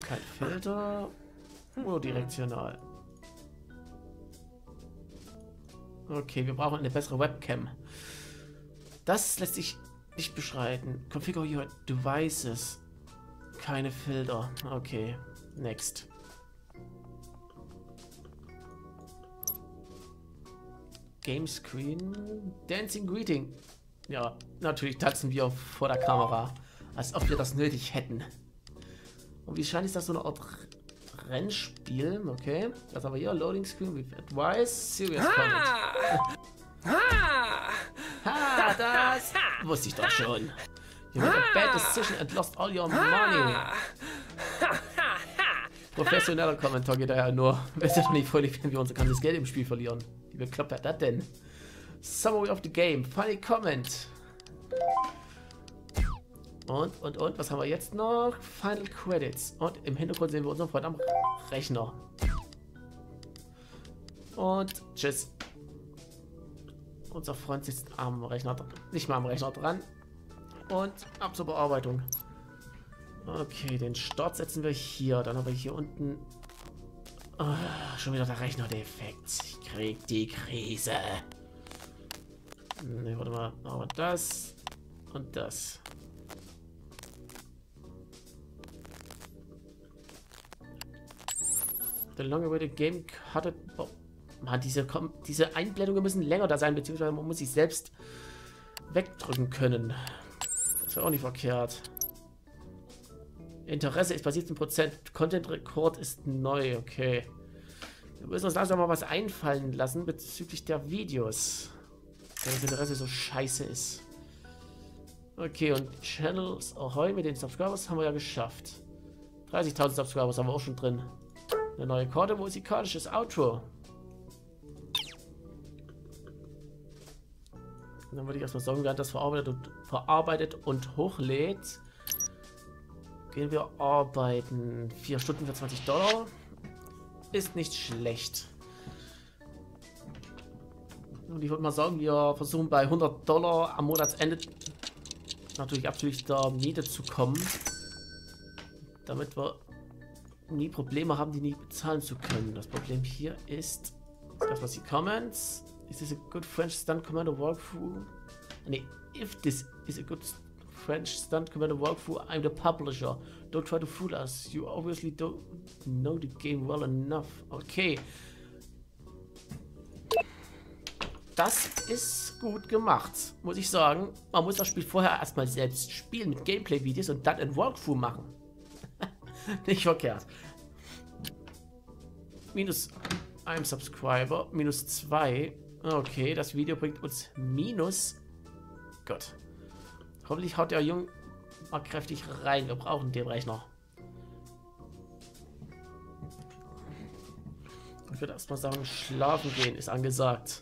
Kein Filter. Monodirektional. Okay, wir brauchen eine bessere Webcam. Das lässt sich nicht beschreiben. Configure your devices. Keine Filter. Okay, next. Game Screen. Dancing Greeting. Ja, natürlich tanzen wir vor der Kamera. Als ob wir das nötig hätten. Und wie scheint ist das so eine Art Rennspiel? Okay. Das haben wir hier. Loading Screen with Advice. Serious Comment. Ha, das wusste ich doch schon. You made a bad decision and lost all your money. Professioneller Kommentar geht daher nur. Wir sind doch nicht fröhlich, wenn wir unser ganzes Geld im Spiel verlieren. Wie bekloppt hat das denn? Summary of the game. Funny comment. Und, was haben wir jetzt noch? Final Credits. Und im Hintergrund sehen wir unseren Freund am Rechner. Und tschüss. Unser Freund sitzt am Rechner dran. Nicht mal am Rechner dran. Und ab zur Bearbeitung. Okay, den Start setzen wir hier. Dann haben wir hier unten... Oh, schon wieder der Rechnerdefekt. Ich krieg die Krise. Ne, warte mal. Machen wir das. Und das. The long-awaited game cutted... Oh, man, diese Einblendungen müssen länger da sein, beziehungsweise man muss sich selbst wegdrücken können. Das wäre auch nicht verkehrt. Interesse ist bei 17%. Content Record ist neu. Okay. Wir müssen uns langsam mal was einfallen lassen bezüglich der Videos. Wenn das Interesse so scheiße ist. Okay, und Channels Ahoy mit den Subscribers haben wir ja geschafft. 30.000 Subscribers haben wir auch schon drin. Eine neue Karte, musikalisches Outro. Und dann würde ich erstmal sagen, während das verarbeitet und hochlädt, gehen wir arbeiten. 4 Stunden für $20. Ist nicht schlecht. Und ich würde mal sagen, wir versuchen bei $100 am Monatsende natürlich abzüglich der Miete zu kommen. Damit wir nie Probleme haben, die nie bezahlen zu können. Das Problem hier ist, erstmal die Comments. Is this a good French stunt commander walkthrough? Nee, if this is a good French stunt commander walkthrough, I'm the publisher. Don't try to fool us. You obviously don't know the game well enough. Okay. Das ist gut gemacht, muss ich sagen. Man muss das Spiel vorher erstmal selbst spielen mit Gameplay-Videos und dann ein Walkthrough machen. Nicht verkehrt. Minus ein Subscriber, minus 2. Okay, das Video bringt uns minus. Gut. Hoffentlich haut der Junge mal kräftig rein. Wir brauchen den Rechner. Ich würde erstmal sagen, schlafen gehen ist angesagt.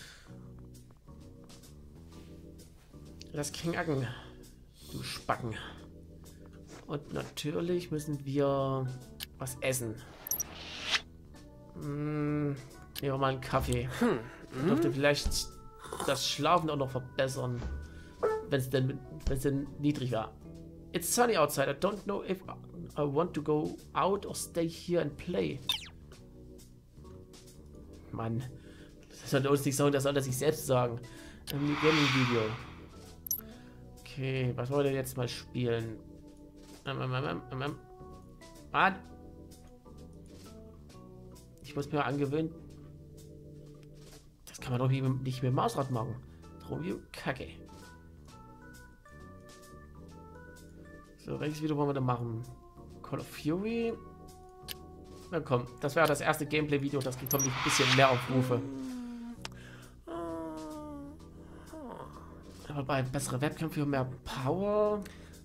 Das Knacken, du Spacken. Und natürlich müssen wir was essen. Nehmen wir mal einen Kaffee. Dürfte vielleicht das Schlafen auch noch verbessern, wenn es denn niedrig war. It's sunny outside. I don't know if I want to go out or stay here and play. Mann, das sollte uns nicht sagen, das soll er sich selbst sagen. Video. Okay, was wollen wir jetzt mal spielen? Ich muss mir angewöhnen. Das kann man doch nicht mit dem Mausrad machen. Review, Kacke. So, welches Video wollen wir denn machen? Call of Fury. Na komm, das wäre das erste Gameplay-Video. Das kriegt hoffentlich ein bisschen mehr Aufrufe. Aber bei bessere Webcam für mehr Power.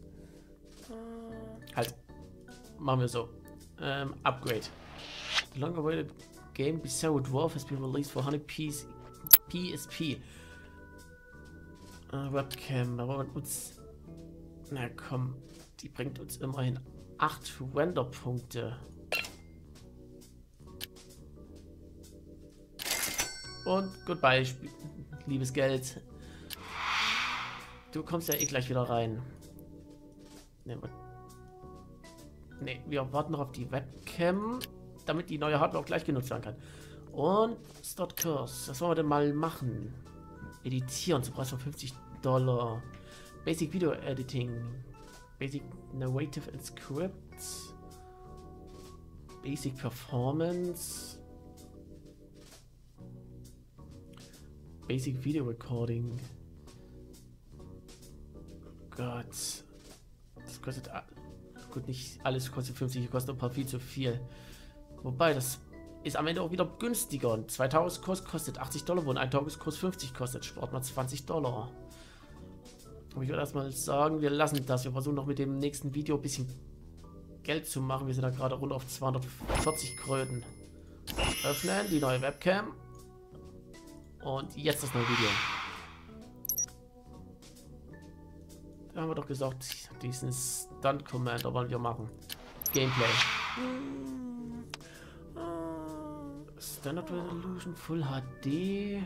Halt. Machen wir so. Upgrade. The long-awaited game Bizarro Dwarf has been released for 100 PSP. Webcam, da wollen wir uns... Na komm, die bringt uns immerhin 8 Render-Punkte. Und goodbye, liebes Geld. Du kommst ja eh gleich wieder rein. Ne, wir warten noch auf die Webcam, damit die neue Hardware auch gleich genutzt werden kann. Und Start Curse. Was wollen wir denn mal machen? Editieren zum Preis von $50. Basic Video Editing. Basic Narrative and Script. Basic Performance. Basic Video Recording. Gott. Das kostet... Gut, nicht alles kostet 50, kostet ein paar viel zu viel. Wobei, das ist am Ende auch wieder günstiger. Ein 2 Tageskurs kostet $80, wo ein Tageskurs 50 kostet. Spart mal $20. Aber ich würde erstmal sagen, wir lassen das. Wir versuchen noch mit dem nächsten Video ein bisschen Geld zu machen. Wir sind da gerade rund auf 240 Kröten. Öffnen, die neue Webcam. Und jetzt das neue Video. Da haben wir doch gesagt, diesen Stunt Commander wollen wir machen. Gameplay. Standard Resolution, Full HD.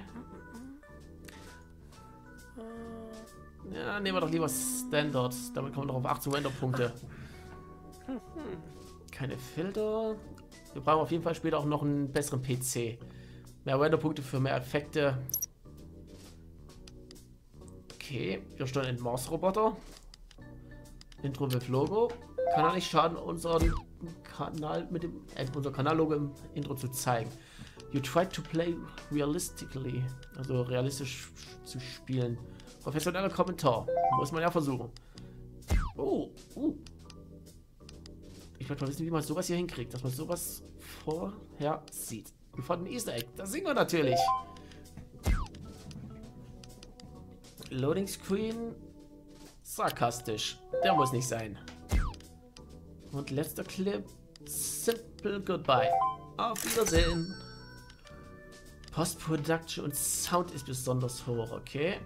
Ja, nehmen wir doch lieber Standard. Damit kommen wir noch auf 18 Render-Punkte. Keine Filter. Wir brauchen auf jeden Fall später auch noch einen besseren PC. Mehr Render-Punkte für mehr Effekte. Okay, wir steuern den Mars-Roboter. Intro with Logo. Kann ja nicht schaden, unseren Kanal mit dem unser Kanallogo im Intro zu zeigen. You try to play realistically. Also realistisch zu spielen. Professioneller Kommentar. Muss man ja versuchen. Oh, ich möchte mal wissen, wie man sowas hier hinkriegt. Dass man sowas vorher sieht. Wir fanden ein Easter Egg. Das singen wir natürlich. Loading Screen. Sarkastisch. Der muss nicht sein. Und letzter Clip. Simple Goodbye. Auf Wiedersehen. Post-Production und Sound ist besonders hoch, okay?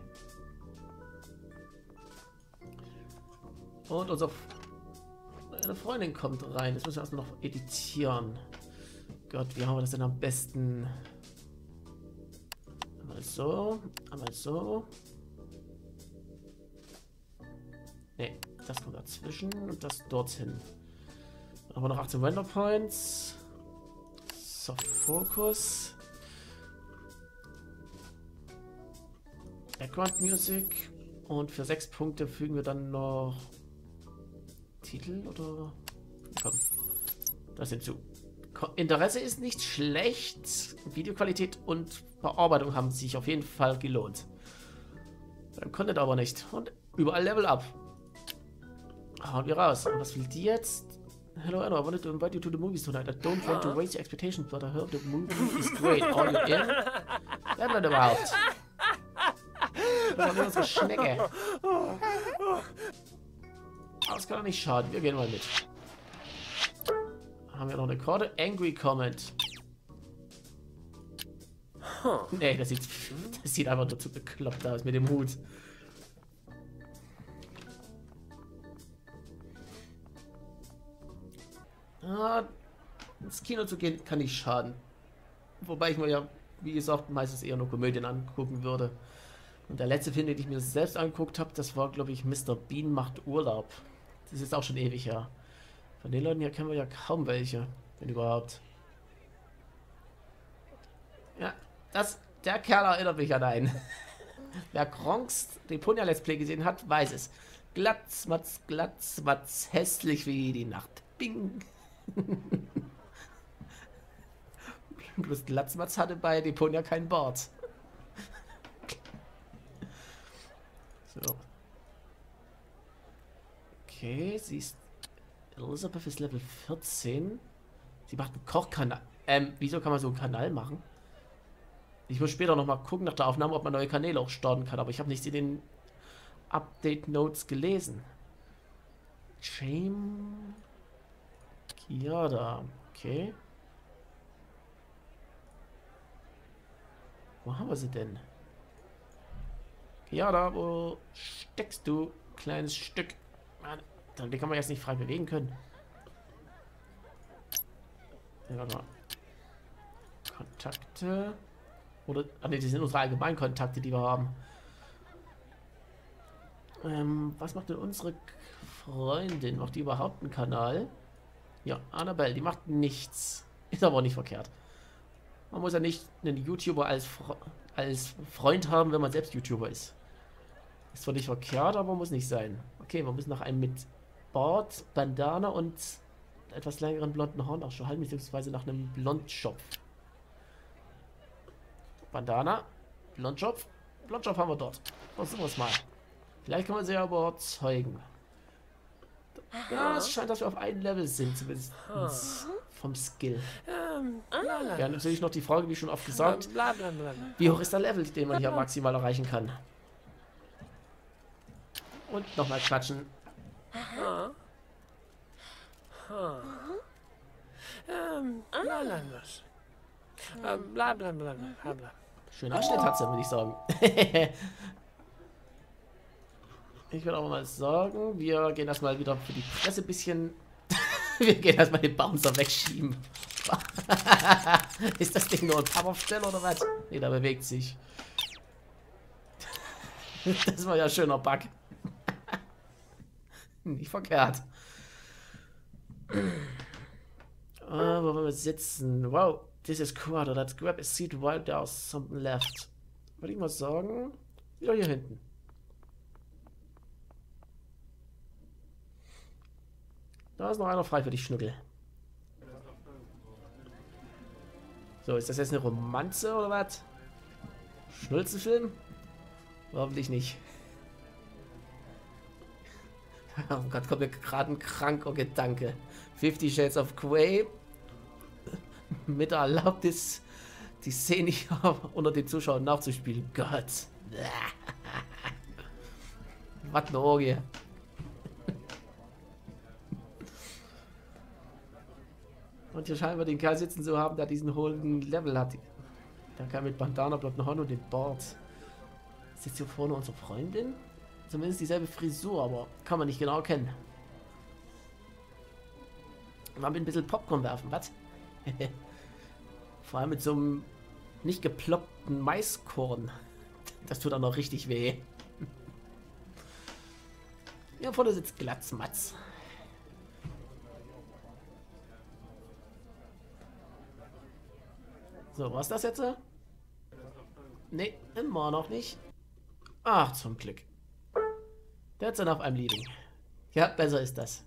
Und eine Freundin kommt rein. Jetzt müssen wir erstmal noch editieren. Gott, wie haben wir das denn am besten? Einmal so, einmal so. Ne, das kommt dazwischen und das dorthin. Dann haben wir noch 18 Render Points. Soft Focus. Background Music. Und für 6 Punkte fügen wir dann noch Titel oder... Komm, das hinzu. Interesse ist nicht schlecht. Videoqualität und Bearbeitung haben sich auf jeden Fall gelohnt. Beim Content aber nicht. Und überall Level Up. Hauen wir raus. Und was will die jetzt? Hello Anna, I wanted to invite you to the movies tonight. I don't want to raise your expectations, but I heard the movie is great. Are you in? Wer wird überhaupt? Das haben wir unsere Schnecke. Aber das kann doch nicht schaden. Wir gehen mal mit. Haben wir noch eine Karte? Angry Comment. Nee, das sieht einfach nur zu bekloppt aus mit dem Hut. Ah, ins Kino zu gehen kann nicht schaden. Wobei ich mir ja, wie gesagt, meistens eher nur Komödien angucken würde. Und der letzte Film, den ich mir selbst angeguckt habe, das war, glaube ich, Mr. Bean macht Urlaub. Das ist auch schon ewig her. Von den Leuten hier kennen wir ja kaum welche, wenn überhaupt. Ja, der Kerl erinnert mich an einen. Wer Gronks Deponia Let's Play gesehen hat, weiß es. Glatzmatz, hässlich wie die Nacht. Bing. Bloß Glatzmatz hatte bei Deponia keinen Bart. So. Okay, sie ist... Elizabeth ist Level 14. Sie macht einen Kochkanal. Wieso kann man so einen Kanal machen? Ich muss später nochmal gucken nach der Aufnahme, ob man neue Kanäle auch starten kann. Aber ich habe nichts in den Update-Notes gelesen. Shame... Kiada. Okay. Wo haben wir sie denn? Kiada, wo steckst du? Kleines Stück. Mann, den kann man jetzt nicht frei bewegen können. Ja, warte mal. Kontakte. Oder. Ah ne, die sind unsere allgemeinen Kontakte, die wir haben. Was macht denn unsere Freundin? Macht die überhaupt einen Kanal? Ja, Annabelle, die macht nichts. Ist aber auch nicht verkehrt. Man muss ja nicht einen YouTuber als Freund haben, wenn man selbst YouTuber ist. Ist zwar nicht verkehrt, aber muss nicht sein. Okay, wir müssen nach einem mit Bart, Bandana und etwas längeren blonden Haaren Ausschau halten, beziehungsweise nach einem Blondschopf. Bandana, Blondschopf. Blondschopf haben wir dort. Versuchen wir es mal. Vielleicht kann man sie ja überzeugen. Ja, es scheint, dass wir auf einem Level sind, zumindest vom Skill. Ja, natürlich noch die Frage, wie schon oft gesagt, wie hoch ist der Level, den man hier maximal erreichen kann. Und nochmal quatschen. Schöner Abschnitt hat sie, würde ich sagen. Ich würde aber mal sagen, wir gehen erstmal wieder für die Presse ein bisschen. Wir gehen erstmal den Bouncer wegschieben. Ist das Ding nur ein Powerstelle oder was? Ne, da bewegt sich. Das war ja ein schöner Bug. Nicht verkehrt. Wo wollen wir sitzen? Wow, this is quarter. Let's grab a seat while there's something left. Würde ich mal sagen, wieder hier hinten. Da ist noch einer frei für dich, Schnuckel. So, ist das jetzt eine Romanze oder was? Schnulzenfilm? Hoffentlich nicht. Oh Gott, kommt mir gerade ein kranker Gedanke. 50 Shades of Grey. Mit der Erlaubnis, die Szene hier unter den Zuschauern nachzuspielen. Gott. Was eine Orgie. Und hier scheinen wir den Kerl sitzen zu haben, der diesen hohen Level hat. Der Kerl mit Bandana, blonden Horn und dem Bart. Ist jetzt hier vorne unsere Freundin? Zumindest dieselbe Frisur, aber kann man nicht genau erkennen. Mal mit ein bisschen Popcorn werfen, was? Vor allem mit so einem nicht geploppten Maiskorn. Das tut auch noch richtig weh. Hier vorne sitzt Glatzmatz. So, was ist das jetzt? Ne, immer noch nicht. Ach, zum Glück. Der hat dann auf einem Leading. Ja, besser ist das.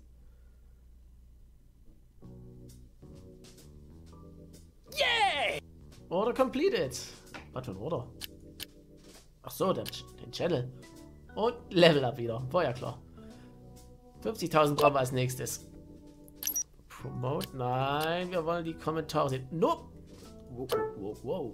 Yay! Order completed. Was für ein Order? Ach so, den Channel. Und Level up wieder. War ja klar. 50.000 brauchen wir als nächstes. Promote. Nein, wir wollen die Kommentare sehen. Nope. Wow.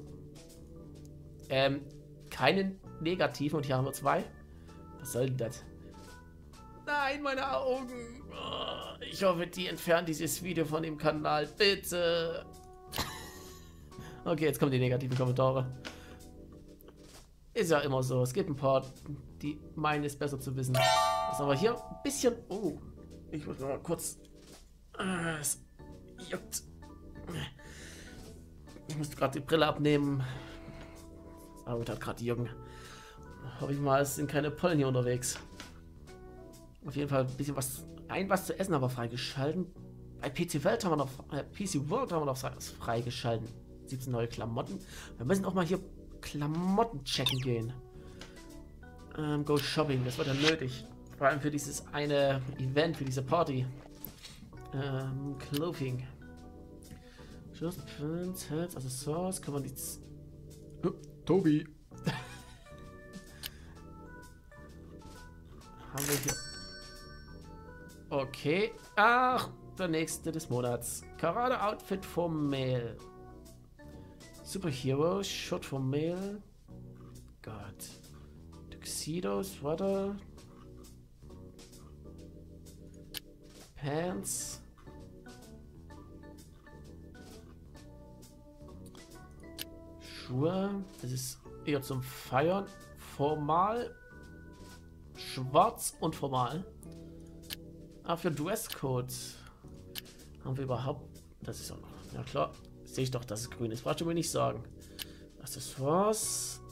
Keinen negativen und hier haben wir 2. Was soll denn das? Nein, meine Augen. Oh, ich hoffe, die entfernen dieses Video von dem Kanal. Bitte. Okay, jetzt kommen die negativen Kommentare. Ist ja immer so. Es gibt ein paar, die meinen, es besser zu wissen. Das ist aber hier ein bisschen... Oh, ich muss mal kurz... Es juckt. Ich muss gerade die Brille abnehmen. Das Auge hat gerade Jürgen. Hoffe ich mal, es sind keine Pollen hier unterwegs. Auf jeden Fall ein bisschen was zu essen, aber freigeschalten. Bei PC World haben wir noch freigeschalten. 17 neue Klamotten. Wir müssen auch mal hier Klamotten checken gehen. Go shopping, das wird ja nötig. Vor allem für dieses eine Event, für diese Party. Clothing. Just Prints, Heads, Accessoires, kann man jetzt... Tobi. Haben wir hier... Okay. Ach, der nächste des Monats. Karate Outfit for Male. Superhero, Shot for Male. Gott. Tuxedos, warte. Pants. Schuhe. Das ist eher zum Feiern. Formal. Schwarz und formal. Ah, für Dresscode. Haben wir überhaupt... Das ist auch noch... Ja klar. Sehe ich doch, dass es grün ist. Brauchst du mir nicht sagen. Accessoires.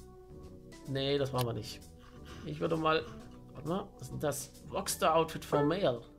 Nee, das machen wir nicht. Ich würde mal... Warte mal. Was ist denn das? Rockstar Outfit for Male.